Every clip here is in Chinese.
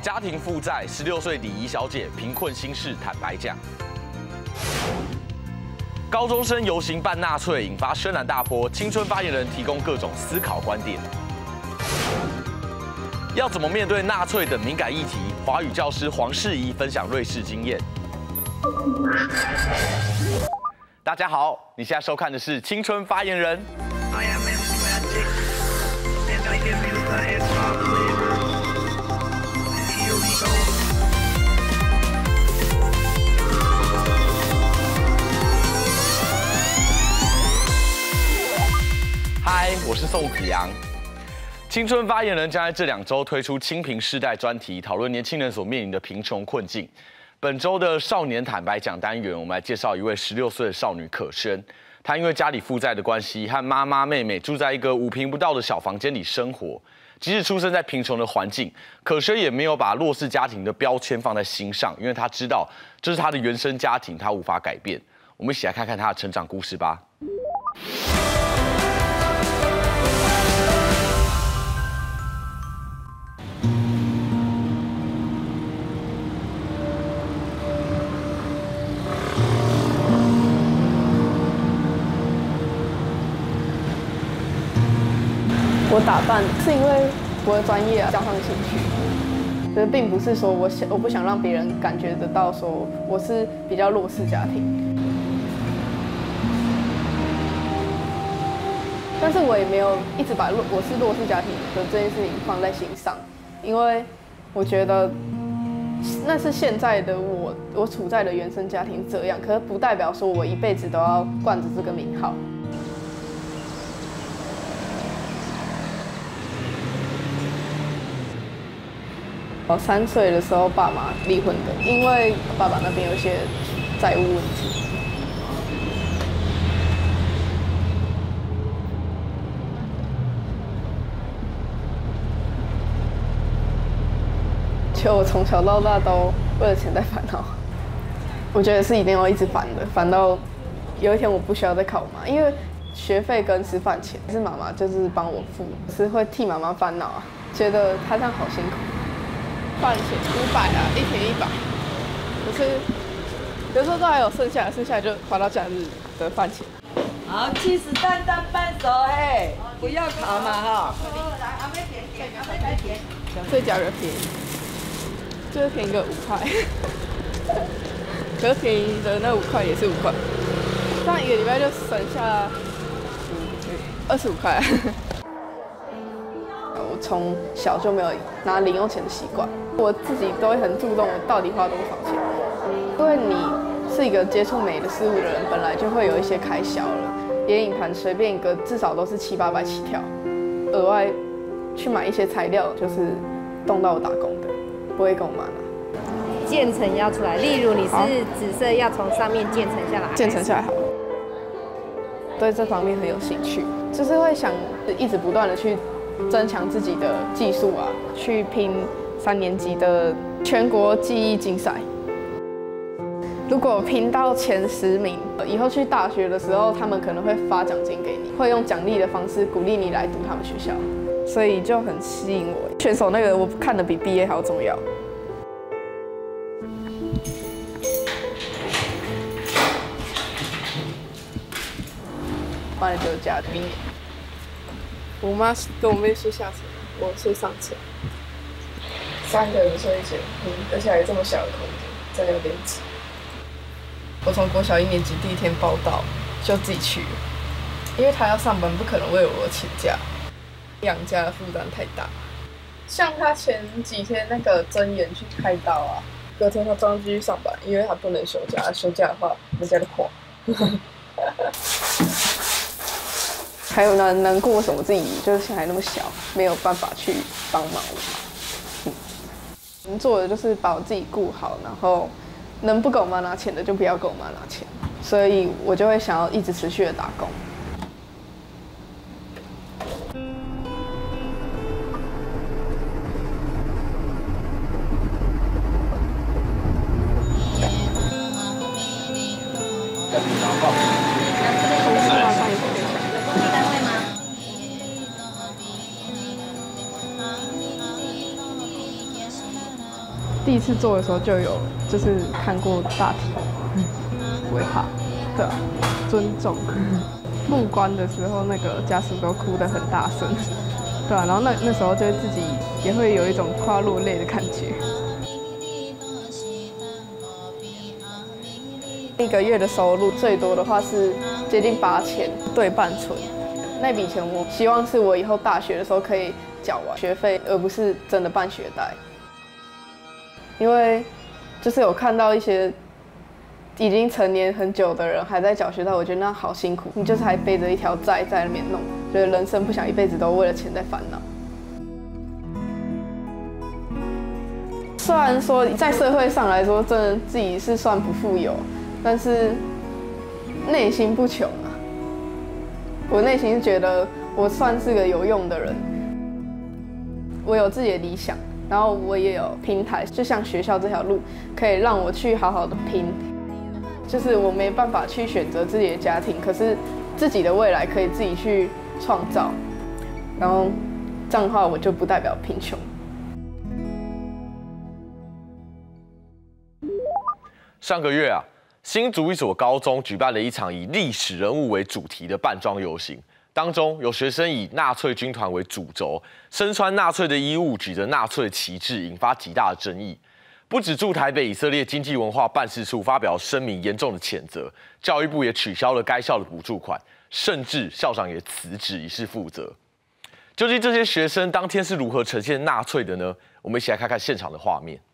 家庭负债，16岁礼仪小姐贫困心事坦白讲。高中生游行办纳粹，引发轩然大波。青春发言人提供各种思考观点。要怎么面对纳粹等敏感议题？华语教师黄世怡分享瑞士经验。大家好，你现在收看的是《青春发言人》。嗨，我是宋子阳。青春发言人将在这2周推出青贫世代专题，讨论年轻人所面临的贫穷困境。本周的少年坦白讲单元，我们来介绍一位16岁的少女可轩。她因为家里负债的关系，和妈妈、妹妹住在一个5坪不到的小房间里生活。即使出生在贫穷的环境，可轩也没有把弱势家庭的标签放在心上，因为她知道这是她的原生家庭，她无法改变。我们一起来看看她的成长故事吧。 我打扮是因为我的专业加上兴趣，就是并不是说我不想让别人感觉得到说我是比较弱势家庭，但是我也没有一直把我是弱势家庭的这件事情放在心上，因为我觉得那是现在的我处在的原生家庭这样，可是不代表说我一辈子都要冠着这个名号。我3岁的时候，爸妈离婚的，因为爸爸那边有一些债务问题。其实我从小到大都为了钱在烦恼，我觉得是一定要一直烦的，烦到有一天我不需要再靠我妈，因为学费跟吃饭钱是妈妈就是帮我付，是会替妈妈烦恼啊，觉得她这样好辛苦。饭钱500啊，1天100，可是有时候都还有剩下就花到假日的饭钱。 好，起司蛋蛋半熟嘿，不要烤嘛哈。 这家人便宜，就是便宜个5块，可是便宜的那5块也是5块，这样1个礼拜就省下25块。我从小就没有拿零用钱的习惯，我自己都会很注重我到底花多少钱，因为你是一个接触美的事物的人，本来就会有一些开销了，眼影盘随便一个至少都是700-800起跳，额外去买一些材料就是动到我打工的，不会跟我妈拿。 渐层要出来，例如你是紫色要从上面渐层下来， 渐层下来好。对这方面很有兴趣，就是会想一直不断的去增强自己的技术啊，去拼3年级的全国技艺竞赛。如果拼到前10名，以后去大学的时候，他们可能会发奖金给你，会用奖励的方式鼓励你来读他们学校，所以就很吸引我。选手那个我看的比毕业还要重要。8点9加明年。我妈跟我妹睡下层，我睡上层，3个人睡一间，而且还有这么小的空间，真的有点挤。我从国小1年级第1天报到就自己去了，因为他要上班，不可能为我请假，养家的负担太大。像他前几天那个睁眼去开刀啊，隔天他照样继续上班，因为他不能休假，休假的话我们家就垮。还有难过什么？自己就是现在还那么小，没有办法去帮忙我。能做的就是把我自己顾好，然后能不给我妈拿钱的就不要给我妈拿钱，所以我就会想要一直持续的打工。 第一次做的时候就有就是看过大体，不会怕，对啊，尊重。入关的时候，那个家属都哭得很大声，对啊，然后那时候就自己也会有一种快要落泪的感觉。一个月的收入最多的话是接近8000，对半存。那笔钱我希望是我以后大学的时候可以缴完学费，而不是真的办学贷。因为就是有看到一些已经成年很久的人还在缴学贷，我觉得那好辛苦，你就是还背着一条债在那边弄，觉得人生不想一辈子都为了钱在烦恼。虽然说在社会上来说，真的自己是算不富有，但是内心不穷啊。我内心是觉得我算是个有用的人，我有自己的理想，然后我也有平台，就像学校这条路，可以让我去好好的拼。就是我没办法去选择自己的家庭，可是自己的未来可以自己去创造，然后这样的话我就不代表贫穷。 上个月啊，新竹一所高中举办了一场以历史人物为主题的扮装游行，当中有学生以纳粹军团为主轴，身穿纳粹的衣物，举着纳粹旗帜，引发极大的争议。不止驻台北以色列经济文化办事处发表声明，严重的谴责，教育部也取消了该校的补助款，甚至校长也辞职以示负责。究竟这些学生当天是如何呈现纳粹的呢？我们一起来看看现场的画面。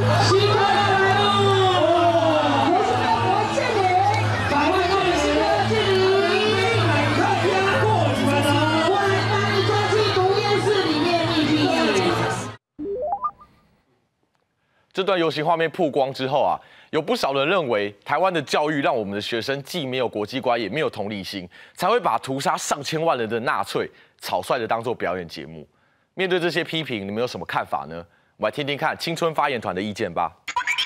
这段游行画面曝光之后啊，有不少人认为台湾的教育让我们的学生既没有国际观，也没有同理心，才会把屠杀上千万人的纳粹草率的当作表演节目。面对这些批评，你们有什么看法呢？我们来听听看青春发言团的意见吧。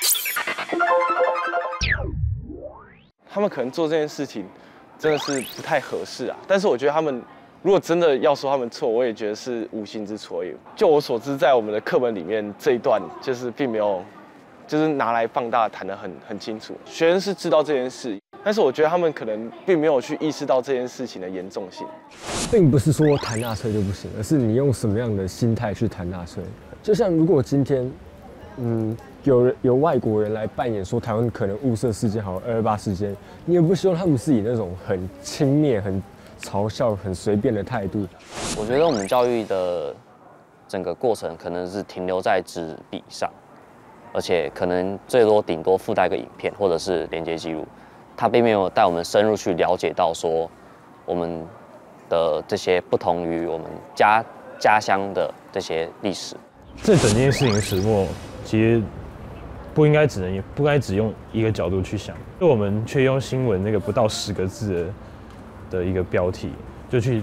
他们可能做这件事情真的是不太合适啊，但是我觉得他们如果真的要说他们错，我也觉得是无心之错。就我所知，在我们的课本里面这一段就是并没有，就是拿来放大谈得很清楚。学生是知道这件事，但是我觉得他们可能并没有去意识到这件事情的严重性。 并不是说谈纳粹就不行，而是你用什么样的心态去谈纳粹。就像如果今天，有外国人来扮演说台湾可能雾社事件好228事件，你也不希望他们是以那种很轻蔑、很嘲笑、很随便的态度。 我觉得我们教育的整个过程可能是停留在纸笔上，而且可能最多顶多附带个影片或者是连接记录，它并没有带我们深入去了解到说我们的这些不同于我们家乡的这些历史。 这整件事情的始末，其实不应该只用一个角度去想，就我们却用新闻那个不到10个字的一个标题，就去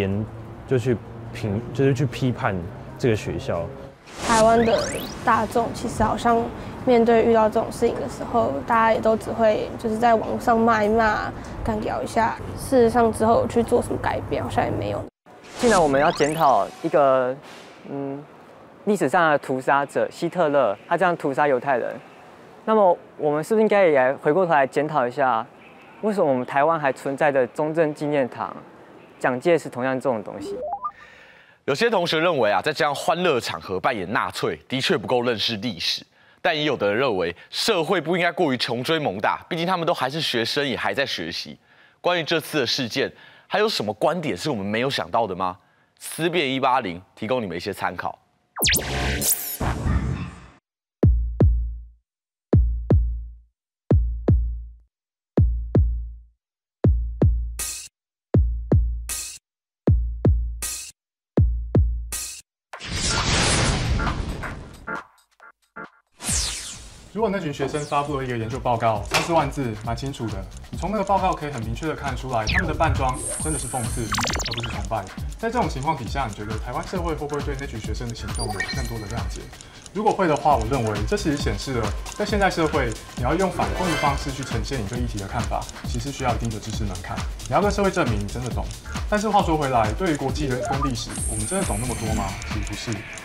批判这个学校。 台湾的大众其实好像面对遇到这种事情的时候，大家也都只会就是在网上骂一骂、干掉一下。事实上之后去做什么改变，好像也没有。 既然我们要检讨一个历史上的屠杀者希特勒，他这样屠杀犹太人，那么我们是不是应该也回过头来检讨一下，为什么我们台湾还存在的中正纪念堂、蒋介石同样这种东西？ 有些同学认为啊，在这样欢乐场合扮演纳粹，的确不够认识历史。但也有的人认为，社会不应该过于穷追猛打，毕竟他们都还是学生，也还在学习。关于这次的事件，还有什么观点是我们没有想到的吗？思辨180提供你们一些参考。 如果那群学生发布了一个研究报告，3-4万字，蛮清楚的。你从那个报告可以很明确的看出来，他们的扮装真的是讽刺，而不是崇拜。在这种情况底下，你觉得台湾社会会不会对那群学生的行动有更多的谅解？如果会的话，我认为这其实显示了，在现代社会，你要用反讽的方式去呈现你对议题的看法，其实需要一定的知识门槛。你要跟社会证明你真的懂。但是话说回来，对于国际跟历史，我们真的懂那么多吗？其实不是。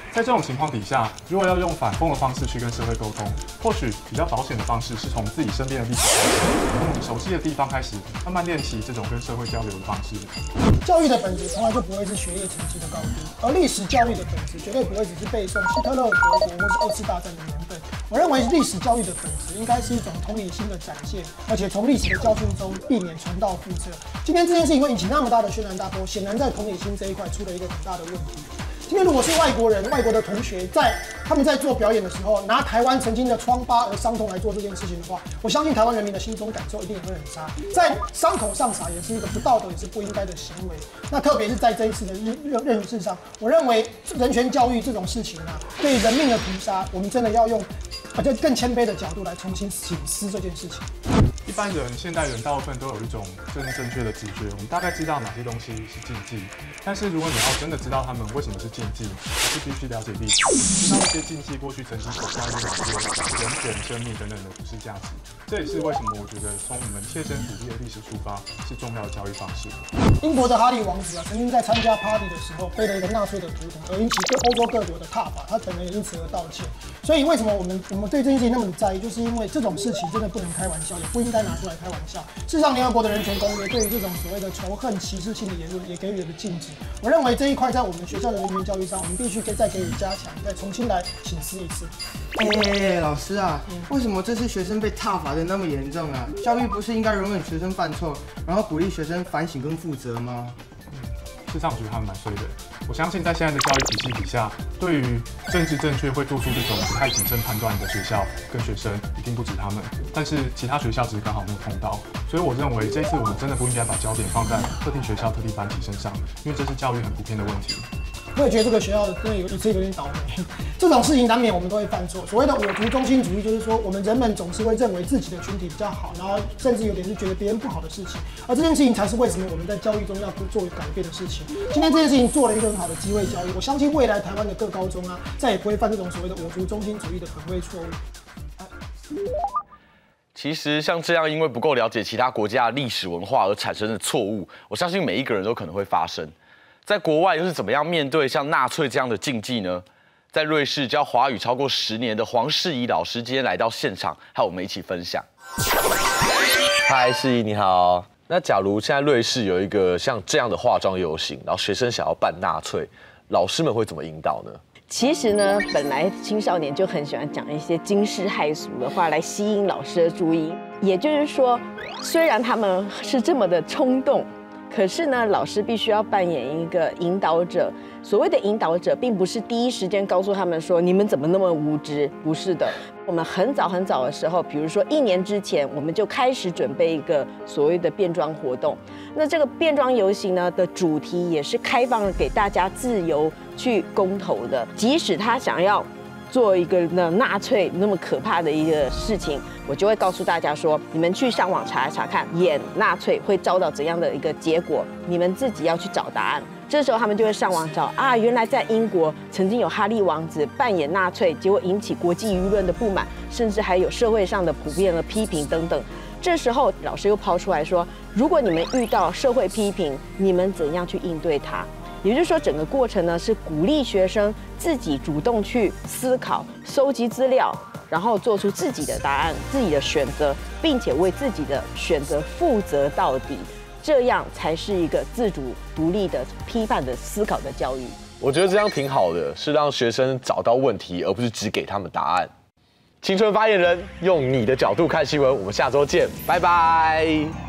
在这种情况底下，如果要用反讽的方式去跟社会沟通，或许比较保险的方式是从自己身边的历史开始，从我们熟悉的地方开始，慢慢练习这种跟社会交流的方式。 教育的本质从来就不会是学业成绩的高低，而历史教育的本质绝对不会只是背诵希特勒、德国或是2次大战的年份。我认为历史教育的本质应该是一种同理心的展现，而且从历史的教训中避免重蹈覆辙。今天这件事情会引起那么大的轩然大波，显然在同理心这一块出了一个很大的问题。今天如果是外国人、外国的同学他们在做表演的时候，拿台湾曾经的疮疤而伤痛来做这件事情的话，我相信台湾人民的心中感受一定也会很差。在伤口上撒盐是一个不道德也是不应该的行为。那特别是在这一次的任事上，我认为人权教育这种事情啊，对人命的屠杀，我们真的要用就更谦卑的角度来重新省思这件事情。 一般人、现代人大部分都有一种政治正确的直觉，我们大概知道哪些东西是禁忌。但是如果你要真的知道他们为什么是禁忌，还是必须了解历史，知道一些禁忌过去曾经所教育的哪些人权、生命等等的普世价值。这也是为什么我觉得从我们切身土地的历史出发是重要的教育方式。 英国的哈利王子曾经在参加 party 的时候背了一个纳粹的图腾，而引起欧洲各国的挞伐，他本人也因此而道歉。所以为什么我们对这件事情那么在意，就是因为这种事情真的不能开玩笑，也不应该拿出来开玩笑。事实上，联合国的人权公约对于这种所谓的仇恨、歧视性的言论也给予了禁止。我认为这一块在我们学校的人权教育上，我们必须再给予加强，再重新来省思一次。 老师啊，为什么这次学生被挞伐的那么严重啊？教育不是应该容忍学生犯错，然后鼓励学生反省跟负责吗？ 事实上，我觉得他们蛮衰的。我相信在现在的教育体系底下，对于政治正确会做出这种不太谨慎判断的学校跟学生，一定不止他们。但是其他学校只是刚好没有碰到，所以我认为这次我们真的不应该把焦点放在特定学校、特定班级身上，因为这是教育很普遍的问题。 我也觉得这个学校真的有点倒霉，这种事情难免我们都会犯错。所谓的我族中心主义，就是说我们人们总是会认为自己的群体比较好，然后甚至有点是觉得别人不好的事情，而这件事情才是为什么我们在教育中要做改变的事情。今天这件事情做了一个很好的机会教育，我相信未来台湾的各高中啊，再也不会犯这种所谓的我族中心主义的本位错误。 其实像这样因为不够了解其他国家的历史文化而产生的错误，我相信每一个人都可能会发生。在国外又是怎么样面对像纳粹这样的禁忌呢？在瑞士教华语超过10年的黄世怡老师今天来到现场，和我们一起分享。嗨，世怡你好。那假如现在瑞士有一个像这样的化妆游行，然后学生想要扮纳粹，老师们会怎么引导呢？ 其实呢，本来青少年就很喜欢讲一些惊世骇俗的话来吸引老师的注意。也就是说，虽然他们是这么的冲动，可是呢，老师必须要扮演一个引导者。所谓的引导者，并不是第一时间告诉他们说你们怎么那么无知，不是的。我们很早的时候，比如说1年之前，我们就开始准备一个所谓的变装活动。那这个变装游行呢的主题也是开放给大家自由去公投的，即使他想要做一个纳粹那么可怕的一个事情，我就会告诉大家说，你们去上网查一查看，演纳粹会遭到怎样的一个结果，你们自己要去找答案。这时候他们就会上网找啊，原来在英国曾经有哈利王子扮演纳粹，结果引起国际舆论的不满，甚至还有社会上的普遍的批评等等。这时候老师又抛出来说，如果你们遇到社会批评，你们怎样去应对它？也就是说，整个过程呢是鼓励学生自己主动去思考、收集资料，然后做出自己的答案、自己的选择，并且为自己的选择负责到底。这样才是一个自主、独立的、批判的思考的教育。 我觉得这样挺好的，是让学生找到问题，而不是只给他们答案。青春发言人，用你的角度看新闻，我们下周见，拜拜。